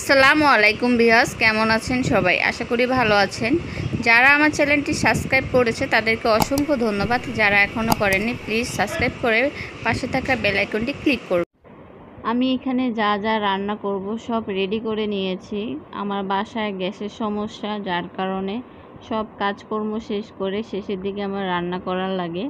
আসসালামু আলাইকুম ভিউয়ার্স, কেমন আছেন সবাই? আশা করি ভালো আছেন। যারা আমার চ্যানেলটি সাবস্ক্রাইব করেছে তাদেরকে অসংখ্য ধন্যবাদ। যারা এখনও করেননি প্লিজ সাবস্ক্রাইব করে পাশে থাকা বেল আইকনটি ক্লিক করুন। আমি এখানে যা যা রান্না করব সব রেডি করে নিয়েছি। আমার বাসায় গ্যাসের সমস্যা, যার কারণে সব কাজকর্ম শেষ করে শেষের দিকে আমার রান্না করার লাগে।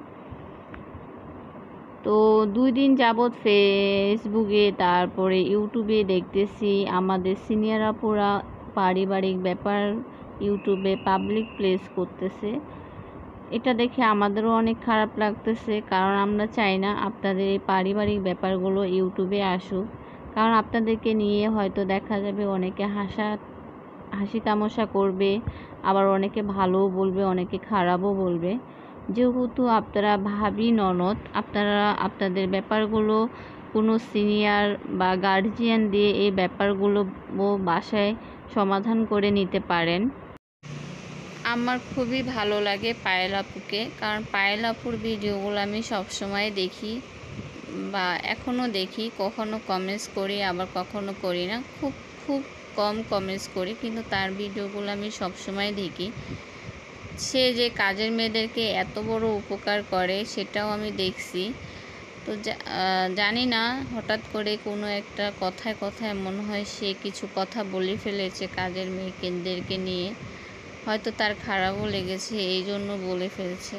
তো 2 দিন যাবৎ ফেসবুকে তারপরে ইউটিউবে দেখতেছি আমাদের সিনিয়র আপুরা পারিবারিক ব্যাপার ইউটিউবে পাবলিক প্লেস করতেছে। এটা দেখে আমাদেরও অনেক খারাপ লাগতেছে, কারণ আমরা চাই না আপনাদের এই পারিবারিক ব্যাপারগুলো ইউটিউবে আসুক। কারণ আপনাদেরকে নিয়ে হয়তো দেখা যাবে অনেকে হাসি তামাশা করবে, আবার অনেকে ভালোও বলবে, অনেকে খারাপও বলবে। যেহেতু আপনারা ভাবি ননদ, আপনারা আপনাদের ব্যাপারগুলো কোনো সিনিয়র বা গার্জিয়ান দিয়ে এই ব্যাপারগুলো বাসায় সমাধান করে নিতে পারেন। আমার খুবই ভালো লাগে পায়েল আপুকে, কারণ পায়েল আপুর ভিডিওগুলো আমি সবসময় দেখি বা এখনও দেখি। কখনো কমেন্টস করি, আবার কখনো করি না। খুব কম কমেন্টস করি, কিন্তু তার ভিডিওগুলো আমি সবসময় দেখি। সে যে কাজের মেয়েদেরকে এত বড় উপকার করে সেটাও আমি দেখছি। তো জানি না, হঠাৎ করে কোনো একটা কথায় কথায় মনে হয় সে কিছু কথা বলে ফেলেছে কাজের মেয়েদেরকে নিয়ে। হয়তো তার খারাপও লেগেছে, এই জন্য বলে ফেলছে।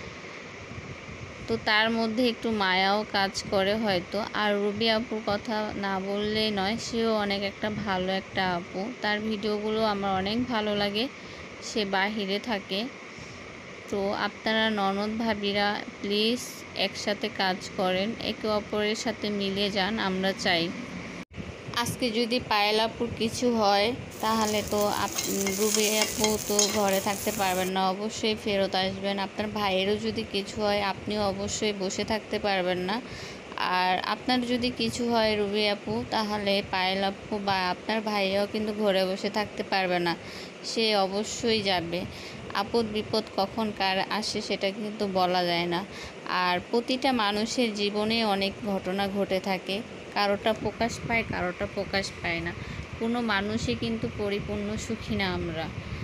তো তার মধ্যে একটু মায়াও কাজ করে হয়তো। আর রুবি আপুর কথা না বললেই নয়, সেও অনেক ভালো একটা আপু। তার ভিডিওগুলো আমার অনেক ভালো লাগে। সে বাহিরে থাকে। তো আপনারা ননদ ভাবিরা প্লিজ একসাথে কাজ করেন, একে অপরের সাথে মিলে যান, আমরা চাই। আজকে যদি পায়েল আপুর কিছু হয় তাহলে তো রুবি আপু তো ঘরে থাকতে পারবেন না, অবশ্যই ফেরত আসবেন। আপনার ভাইয়েরও যদি কিছু হয় আপনিও অবশ্যই বসে থাকতে পারবেন না। আর আপনার যদি কিছু হয় রুবি আপু, তাহলে পায়েল আপু বা আপনার ভাইয়াও কিন্তু ঘরে বসে থাকতে পারবে না, সে অবশ্যই যাবে। আপদ বিপদ কখন কার আসে সেটা কিন্তু বলা যায় না। আর প্রতিটা মানুষের জীবনে অনেক ঘটনা ঘটে থাকে, কারোটা প্রকাশ পায়, কারোটা প্রকাশ পায় না। কোনো মানুষই কিন্তু পরিপূর্ণ সুখী না আমরা।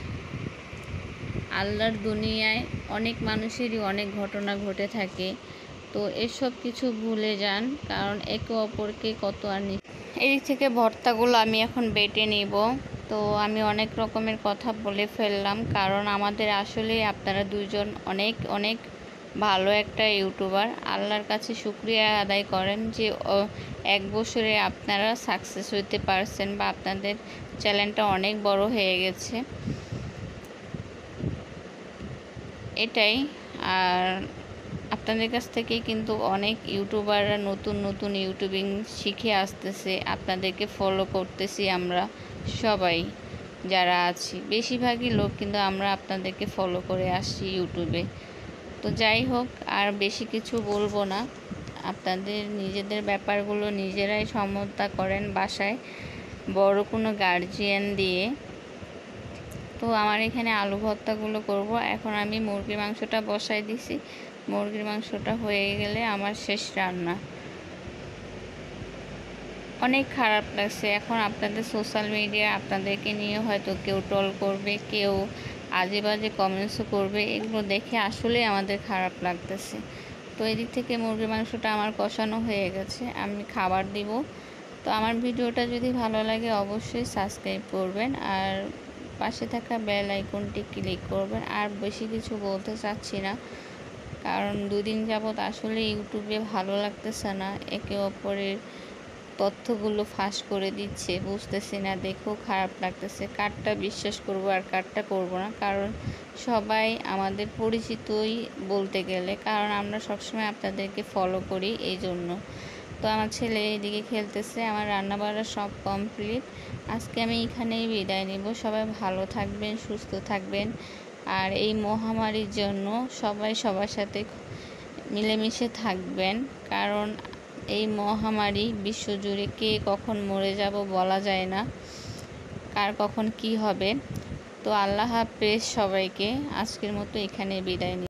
আল্লাহর দুনিয়ায় অনেক মানুষেরই অনেক ঘটনা ঘটে থাকে। তো এসব কিছু ভুলে যান, কারণ একে অপরকে কত আর এদিক থেকে ভর্তাগুলো আমি এখন বেটে নিব। তো আমি অনেক রকমের কথা বলে ফেললাম, কারণ আমাদের আসলে আপনারা দুজন অনেক ভালো একটা ইউটিউবার। আল্লাহর কাছে শুকরিয়া আদায় করেন যে 1 বছরে আপনারা সাকসেস হতে পারছেন বা আপনাদের চ্যানেলটা অনেক বড় হয়ে গেছে, এটাই। আর আপনাদের কাছ থেকেই কিন্তু অনেক ইউটিউবাররা নতুন ইউটিউবিং শিখে আসতেছে। আপনাদেরকে ফলো করতেছি আমরা সবাই যারা আছি, বেশিরভাগই লোক কিন্তু আমরা আপনাদেরকে ফলো করে আসছি ইউটিউবে। তো যাই হোক, আর বেশি কিছু বলবো না। আপনাদের নিজেদের ব্যাপারগুলো নিজেরাই সমতা করেন বাসায়, বড় কোনো গার্জিয়ান দিয়ে। তো আমার এখানে আলু ভর্তাগুলো করব। এখন আমি মুরগির মাংসটা বসাই দিছি। মুরগির মাংসটা হয়ে গেলে আমার শেষ রান্না। অনেক খারাপ লাগছে। এখন আপনাদের সোশ্যাল মিডিয়া আপনাদেরকে নিয়ে হয়তো কেউ ট্রল করবে, কেউ আজে বাজে কমেন্টসও করবে। এগুলো দেখে আসলে আমাদের খারাপ লাগতেছে। তো এদিক থেকে মুরগির মাংসটা আমার কষানো হয়ে গেছে, আমি খাবার দিব। তো আমার ভিডিওটা যদি ভালো লাগে অবশ্যই সাবস্ক্রাইব করবেন, আর পাশে থাকা বেল আইকনটি ক্লিক করবেন। আর বেশি কিছু বলতে চাচ্ছি না, কারণ 2 দিন যাবৎ আসলে ইউটিউবে ভালো লাগতেছে না। একে অপরের তথ্যগুলো ফাঁস করে দিচ্ছে, বুঝতেছি না, দেখেও খারাপ লাগতেছে। কারটা বিশ্বাস করব আর কারটা করব না, কারণ সবাই আমাদের পরিচিতই বলতে গেলে, কারণ আমরা সবসময় আপনাদেরকে ফলো করি এই জন্য। তো আমার ছেলে এদিকে খেলতেছে, আমার রান্নাবাড়া সব কমপ্লিট। আজকে আমি এখানেই বিদায় নিব। সবাই ভালো থাকবেন, সুস্থ থাকবেন। আর এই মহামারীর জন্য সবাই সবার সাথে মিলেমিশে থাকবেন, কারণ এই মহামারী বিশ্বজুড়ে কে কখন মরে যাব বলা যায় না, কার কখন কি হবে। তো আল্লাহ হাফেজ সবাইকে। আজকের মতো এখানে বিদায় নিই।